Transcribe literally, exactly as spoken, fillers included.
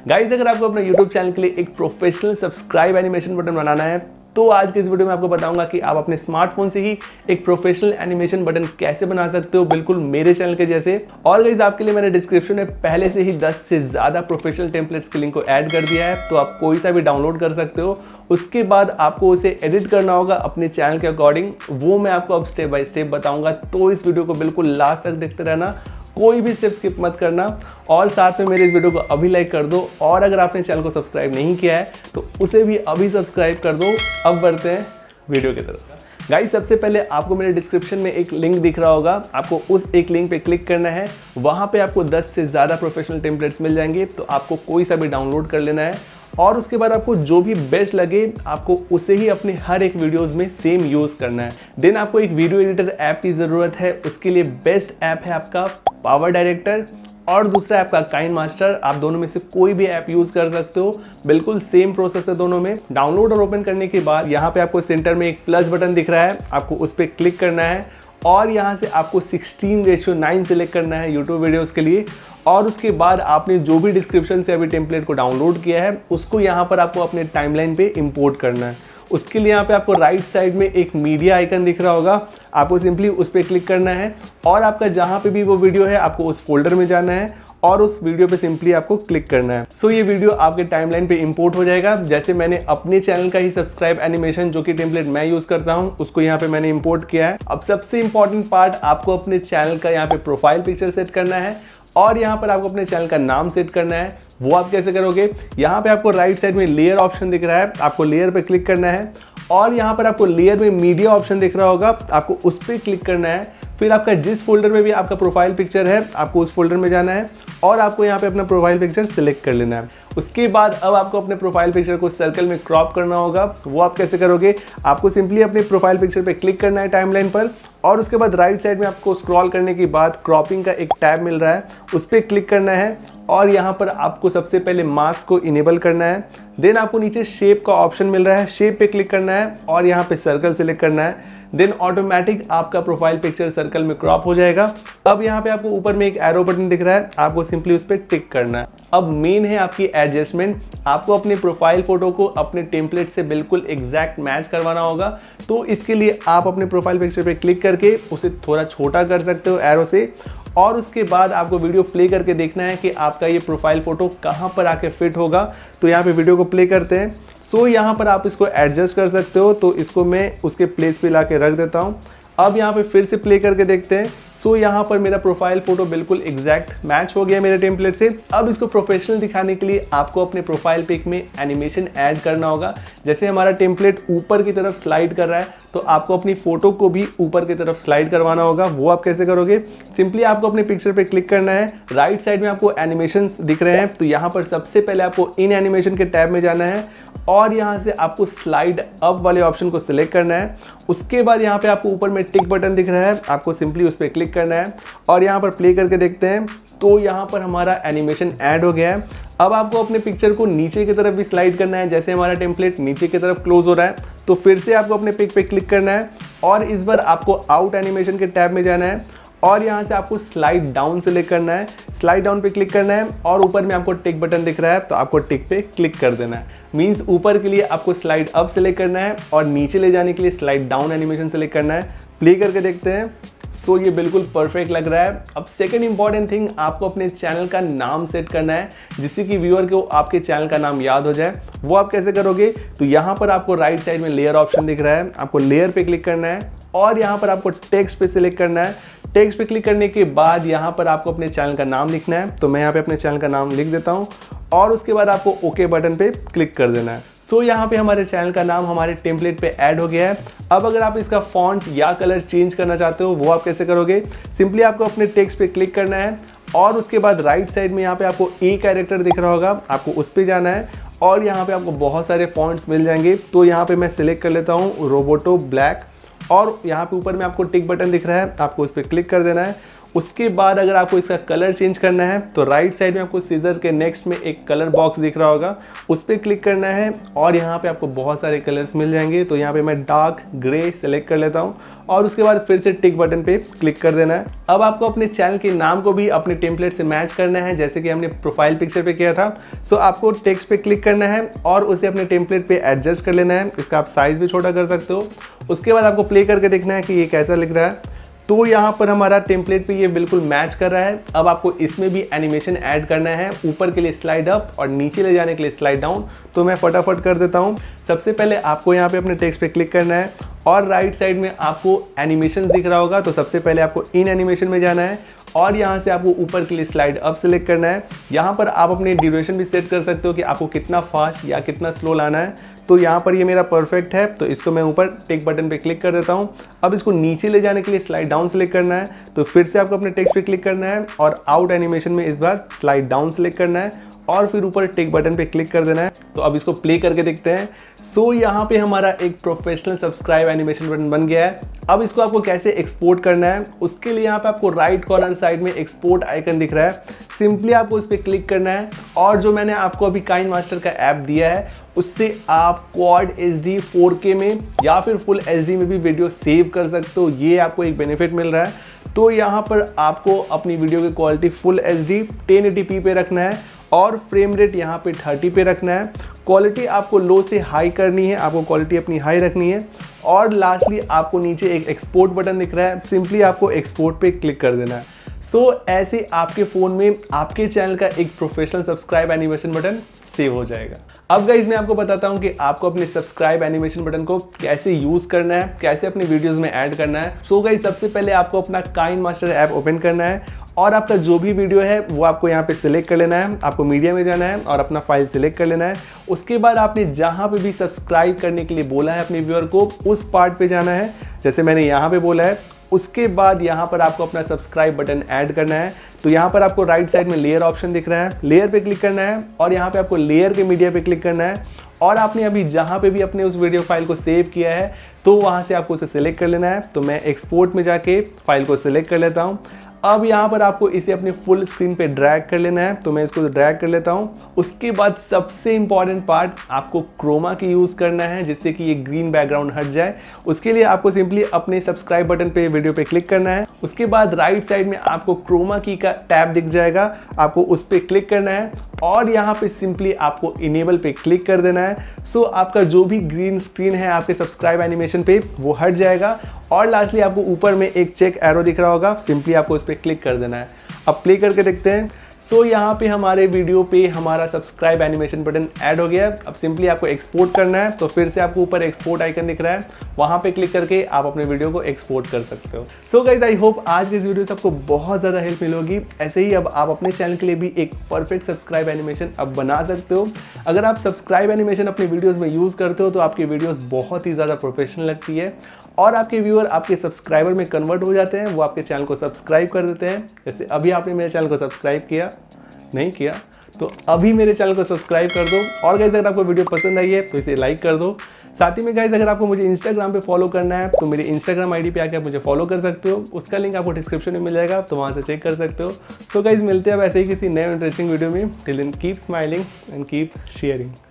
Guys अगर आपको अपने यूट्यूब चैनल के लिए एक प्रोफेशनल सब्सक्राइब एनिमेशन बटन बनाना है तो आज के इस वीडियो में आपको बताऊंगा कि आप अपने स्मार्टफोन से ही एक प्रोफेशनल एनिमेशन बटन कैसे बना सकते हो, बिल्कुल मेरे चैनल के जैसे। और गाइस आपके लिए मैंने डिस्क्रिप्शन में पहले से ही दस से ज्यादा प्रोफेशनल टेम्पलेट्स के लिंक को ऐड कर दिया है, तो आप कोई सा भी डाउनलोड कर सकते हो। उसके बाद आपको उसे एडिट करना होगा अपने चैनल के अकॉर्डिंग, वो मैं आपको अब स्टेप बाय स्टेप बताऊंगा। तो इस वीडियो को बिल्कुल लास्ट तक देखते रहना, कोई भी स्टेप स्किप मत करना। और साथ में मेरे इस वीडियो को अभी लाइक कर दो, और अगर आपने चैनल को सब्सक्राइब नहीं किया है तो उसे भी अभी सब्सक्राइब कर दो। अब बढ़ते हैं वीडियो की तरफ। गाइस सबसे पहले आपको मेरे डिस्क्रिप्शन में एक लिंक दिख रहा होगा, आपको उस एक लिंक पे क्लिक करना है। वहाँ पे आपको दस से ज़्यादा प्रोफेशनल टेम्पलेट्स मिल जाएंगे, तो आपको कोई सा भी डाउनलोड कर लेना है। और उसके बाद आपको जो भी बेस्ट लगे आपको उसे ही अपने हर एक वीडियोस में सेम यूज़ करना है। देन आपको एक वीडियो एडिटर ऐप की ज़रूरत है, उसके लिए बेस्ट ऐप है आपका पावर डायरेक्टर, और दूसरा ऐप का काइनमास्टर। आप दोनों में से कोई भी ऐप यूज़ कर सकते हो, बिल्कुल सेम प्रोसेस है दोनों में। डाउनलोड और ओपन करने के बाद यहाँ पे आपको सेंटर में एक प्लस बटन दिख रहा है, आपको उस पर क्लिक करना है और यहाँ से आपको सिक्सटीन रेशियो नाइन सेलेक्ट करना है यूट्यूब वीडियोस के लिए। और उसके बाद आपने जो भी डिस्क्रिप्शन से अभी टेम्पलेट को डाउनलोड किया है उसको यहाँ पर आपको अपने टाइमलाइन पे इंपोर्ट करना है। उसके लिए यहाँ पे आपको राइट साइड में एक मीडिया आइकन दिख रहा होगा, आपको सिंपली उस पर क्लिक करना है और आपका जहाँ पे भी वो वीडियो है आपको उस फोल्डर में जाना है और उस वीडियो पे सिंपली आपको क्लिक करना है। सो so, ये वीडियो आपके टाइमलाइन पे इंपोर्ट हो जाएगा। जैसे मैंने अपने चैनल का ही सब्सक्राइब एनिमेशन जो कि टेम्पलेट मैं यूज करता हूँ उसको यहाँ पे मैंने इंपोर्ट किया है। अब सबसे इंपॉर्टेंट पार्ट, आपको अपने चैनल का यहाँ पे प्रोफाइल पिक्चर सेट करना है और यहाँ पर आपको अपने चैनल का नाम सेट करना है। वो आप कैसे करोगे, यहाँ पे आपको राइट साइड में लेयर ऑप्शन दिख रहा है, आपको लेयर पे क्लिक करना है और यहाँ पर आपको लेयर में मीडिया ऑप्शन दिख रहा होगा, आपको उस पर क्लिक करना है। फिर आपका जिस फोल्डर में भी आपका प्रोफाइल पिक्चर है आपको उस फोल्डर में जाना है और आपको यहाँ पे अपना प्रोफाइल पिक्चर सिलेक्ट कर लेना है। उसके बाद अब आपको अपने प्रोफाइल पिक्चर को सर्कल में क्रॉप करना होगा। वो आप कैसे करोगे, आपको सिंपली अपने प्रोफाइल पिक्चर पे क्लिक करना है टाइमलाइन पर और उसके बाद राइट साइड में आपको स्क्रॉल करने के बाद क्रॉपिंग का एक टैब मिल रहा है, उस पर क्लिक करना है और यहाँ पर आपको सबसे पहले मास्क को इनेबल करना है। देन आपको नीचे शेप का ऑप्शन मिल रहा है, शेप पे क्लिक करना है और यहाँ पे सर्कल सिलेक्ट करना है। देन ऑटोमेटिक आपका प्रोफाइल पिक्चर सर्कल में क्रॉप हो जाएगा। अब यहाँ पे आपको ऊपर में एक एरो बटन दिख रहा है, आपको सिंपली उस पर टिक करना है। अब मेन है आपकी एडजस्टमेंट, आपको अपने प्रोफाइल फोटो को अपने टेम्पलेट से बिल्कुल एग्जैक्ट मैच करवाना होगा। तो इसके लिए आप अपने प्रोफाइल पिक्चर पे क्लिक करके उसे थोड़ा छोटा कर सकते हो एरो से और उसके बाद आपको वीडियो प्ले करके देखना है कि आपका ये प्रोफाइल फोटो कहाँ पर आके फिट होगा। तो यहाँ पे वीडियो को प्ले करते हैं। सो so, यहाँ पर आप इसको एडजस्ट कर सकते हो, तो इसको मैं उसके प्लेस पे ला के रख देता हूँ। अब यहाँ पे फिर से प्ले करके देखते हैं। सो so, यहाँ पर मेरा प्रोफाइल फोटो बिल्कुल एग्जैक्ट मैच हो गया मेरे टेम्पलेट से। अब इसको प्रोफेशनल दिखाने के लिए आपको अपने प्रोफाइल पिक में एनिमेशन ऐड करना होगा। जैसे हमारा टेम्पलेट ऊपर की तरफ स्लाइड कर रहा है तो आपको अपनी फोटो को भी ऊपर की तरफ स्लाइड करवाना होगा। वो आप कैसे करोगे, सिंपली आपको अपने पिक्चर पे क्लिक करना है, राइट साइड में आपको एनिमेशन दिख रहे हैं, तो यहाँ पर सबसे पहले आपको इन एनिमेशन के टैब में जाना है और यहाँ से आपको स्लाइड अप वाले ऑप्शन को सिलेक्ट करना है। उसके बाद यहाँ पे आपको ऊपर में टिक बटन दिख रहा है, आपको सिंपली उस पर क्लिक करना है और यहाँ पर प्ले करके देखते हैं। तो यहाँ पर हमारा एनिमेशन ऐड हो गया है। अब आपको अपने पिक्चर को नीचे की तरफ भी स्लाइड करना है, जैसे हमारा टेम्पलेट नीचे की तरफ क्लोज हो रहा है तो फिर से आपको अपने पिक पे क्लिक करना है और इस बार आपको आउट एनिमेशन के टैब में जाना है और यहाँ से आपको स्लाइड डाउन सेलेक्ट करना है, स्लाइड डाउन पे क्लिक करना है और ऊपर में आपको टिक बटन दिख रहा है तो आपको टिक पे क्लिक कर देना है। मींस ऊपर के लिए आपको स्लाइड अप सेलेक्ट करना है और नीचे ले जाने के लिए स्लाइड डाउन एनिमेशन सेलेक्ट करना है। प्ले करके देखते हैं। सो so, ये बिल्कुल परफेक्ट लग रहा है। अब सेकंड इंपॉर्टेंट थिंग, आपको अपने चैनल का नाम सेट करना है जिससे कि व्यूअर को आपके चैनल का नाम याद हो जाए। वो आप कैसे करोगे, तो यहाँ पर आपको राइट साइड में लेयर ऑप्शन दिख रहा है, आपको लेयर पे क्लिक करना है और यहाँ पर आपको टेक्स्ट पे सिलेक्ट करना है। टेक्स्ट पे क्लिक करने के बाद यहाँ पर आपको अपने चैनल का नाम लिखना है, तो मैं यहाँ पे अपने चैनल का नाम लिख देता हूँ और उसके बाद आपको ओके बटन पे क्लिक कर देना है। सो so, यहाँ पे हमारे चैनल का नाम हमारे टेम्पलेट पे ऐड हो गया है। अब अगर आप इसका फॉन्ट या कलर चेंज करना चाहते हो वो आप कैसे करोगे, सिंपली आपको अपने टेक्स्ट पे क्लिक करना है और उसके बाद राइट साइड में यहाँ पे आपको ए कैरेक्टर दिख रहा होगा, आपको उस पर जाना है और यहाँ पे आपको बहुत सारे फॉन्ट्स मिल जाएंगे। तो यहाँ पे मैं सिलेक्ट कर लेता हूँ रोबोटो ब्लैक और यहाँ पे ऊपर में आपको टिक बटन दिख रहा है, आपको उस पर क्लिक कर देना है। उसके बाद अगर आपको इसका कलर चेंज करना है तो राइट साइड में आपको सीजर के नेक्स्ट में एक कलर बॉक्स दिख रहा होगा, उस पर क्लिक करना है और यहाँ पे आपको बहुत सारे कलर्स मिल जाएंगे। तो यहाँ पे मैं डार्क ग्रे सेलेक्ट कर लेता हूँ और उसके बाद फिर से टिक बटन पे क्लिक कर देना है। अब आपको अपने चैनल के नाम को भी अपने टेम्पलेट से मैच करना है, जैसे कि हमने प्रोफाइल पिक्चर पे किया था। सो आपको टेक्स्ट पे क्लिक करना है और उसे अपने टेम्पलेट पे एडजस्ट कर लेना है। इसका आप साइज भी छोटा कर सकते हो। उसके बाद आपको प्ले करके देखना है कि ये कैसा लिख रहा है। तो यहाँ पर हमारा टेम्पलेट पे ये बिल्कुल मैच कर रहा है। अब आपको इसमें भी एनिमेशन ऐड करना है, ऊपर के लिए स्लाइड अप और नीचे ले जाने के लिए स्लाइड डाउन। तो मैं फटाफट कर देता हूँ। सबसे पहले आपको यहाँ पे अपने टेक्स्ट पे क्लिक करना है और राइट साइड में आपको एनिमेशन दिख रहा होगा। तो सबसे पहले आपको इन एनिमेशन में जाना है और यहाँ से आपको ऊपर के लिए स्लाइड अप सेलेक्ट करना है। यहाँ पर आप अपने ड्यूरेशन भी सेट कर सकते हो कि आपको कितना फास्ट या कितना स्लो लाना है। तो यहाँ पर ये मेरा परफेक्ट है, तो इसको मैं ऊपर टिक बटन पे क्लिक कर देता हूँ। अब इसको नीचे ले जाने के लिए स्लाइड डाउन सेलेक्ट करना है। तो फिर से आपको अपने टेक्स्ट पे क्लिक करना है और आउट एनिमेशन में इस बार स्लाइड डाउन सेलेक्ट करना है और फिर ऊपर टिक बटन पे क्लिक कर देना है। तो अब इसको प्ले करके देखते हैं। सो so, यहाँ पे हमारा एक प्रोफेशनल सब्सक्राइब एनिमेशन बटन बन गया है। अब इसको आपको कैसे एक्सपोर्ट करना है, उसके लिए यहाँ पे आपको राइट कॉर्नर साइड में एक्सपोर्ट आइकन दिख रहा है। सिंपली आपको उस पर क्लिक करना है और जो मैंने आपको अभी काइनमास्टर का ऐप दिया है उससे आप क्वाड एच डी फोर के में या फिर फुल एच डी में भी वीडियो सेव कर सकते हो। ये आपको एक बेनिफिट मिल रहा है। तो यहाँ पर आपको अपनी वीडियो की quality full H D ten eighty P पे रखना है और फ्रेम रेट यहाँ पे थर्टी पे रखना है। क्वालिटी आपको लो से हाई करनी है, आपको क्वालिटी अपनी हाई रखनी है। और लास्टली आपको नीचे एक एक्सपोर्ट बटन दिख रहा है, सिंपली आपको एक्सपोर्ट पे क्लिक कर देना है। सो so, ऐसे आपके फ़ोन में आपके चैनल का एक professional subscribe animation button save हो जाएगा। अब गाइस मैं आपको बताता हूं कि आपको अपने सब्सक्राइब एनिमेशन बटन को कैसे यूज़ करना है, कैसे अपने वीडियोस में ऐड करना है। सो गाइस सबसे पहले आपको अपना काइनमास्टर ऐप ओपन करना है और आपका जो भी वीडियो है वो आपको यहाँ पे सिलेक्ट कर लेना है। आपको मीडिया में जाना है और अपना फाइल सिलेक्ट कर लेना है। उसके बाद आपने जहाँ पे भी सब्सक्राइब करने के लिए बोला है अपने व्यूअर को, उस पार्ट पे जाना है जैसे मैंने यहाँ पे बोला है। उसके बाद यहाँ पर आपको अपना सब्सक्राइब बटन ऐड करना है। तो यहाँ पर आपको राइट साइड में लेयर ऑप्शन दिख रहा है, लेयर पे क्लिक करना है और यहाँ पे आपको लेयर के मीडिया पे क्लिक करना है और आपने अभी जहाँ पे भी अपने उस वीडियो फाइल को सेव किया है तो वहाँ से आपको उसे सिलेक्ट कर लेना है। तो मैं एक्सपोर्ट में जाके फाइल को सिलेक्ट कर लेता हूँ। अब यहाँ पर आपको इसे अपने फुल स्क्रीन पे ड्रैग कर लेना है। तो मैं इसको ड्रैग कर लेता हूँ। उसके बाद सबसे इंपॉर्टेंट पार्ट, आपको क्रोमा की यूज़ करना है जिससे कि ये ग्रीन बैकग्राउंड हट जाए। उसके लिए आपको सिंपली अपने सब्सक्राइब बटन पे वीडियो पे क्लिक करना है। उसके बाद राइट साइड में आपको क्रोमा की का टैब दिख जाएगा, आपको उस पर क्लिक करना है और यहाँ पे सिंपली आपको इनेबल पे क्लिक कर देना है। सो आपका जो भी ग्रीन स्क्रीन है आपके सब्सक्राइब एनिमेशन पे वो हट जाएगा। और लास्टली आपको ऊपर में एक चेक एरो दिख रहा होगा, सिंपली आपको उस पर क्लिक कर देना है। अब प्ले करके देखते हैं। सो so, यहाँ पे हमारे वीडियो पे हमारा सब्सक्राइब एनिमेशन बटन ऐड हो गया है। अब सिंपली आपको एक्सपोर्ट करना है। तो फिर से आपको ऊपर एक्सपोर्ट आइकन दिख रहा है, वहाँ पे क्लिक करके आप अपने वीडियो को एक्सपोर्ट कर सकते हो। सो गाइज आई होप आज के इस वीडियो से आपको बहुत ज़्यादा हेल्प मिलेगी। ऐसे ही अब आप अपने चैनल के लिए भी एक परफेक्ट सब्सक्राइब एनिमेशन अब बना सकते हो। अगर आप सब्सक्राइब एनिमेशन अपने वीडियोज़ में यूज़ करते हो तो आपकी वीडियोज़ बहुत ही ज़्यादा प्रोफेशनल लगती है और आपके व्यूअर आपके सब्सक्राइबर में कन्वर्ट हो जाते हैं, वो आपके चैनल को सब्सक्राइब कर देते हैं। जैसे अभी आपने मेरे चैनल को सब्सक्राइब किया, नहीं किया तो अभी मेरे चैनल को सब्सक्राइब कर दो। और गाइस अगर आपको वीडियो पसंद आई है तो इसे लाइक कर दो। साथ ही में गाइस अगर आपको मुझे इंस्टाग्राम पे फॉलो करना है तो मेरे इंस्टाग्राम आईडी पे आके आप मुझे फॉलो कर सकते हो। उसका लिंक आपको डिस्क्रिप्शन में मिल जाएगा, तो वहाँ से चेक कर सकते हो। सो गाइस मिलते हैं वैसे ही किसी नए इंटरेस्टिंग वीडियो में। Till then keep smiling and keep sharing.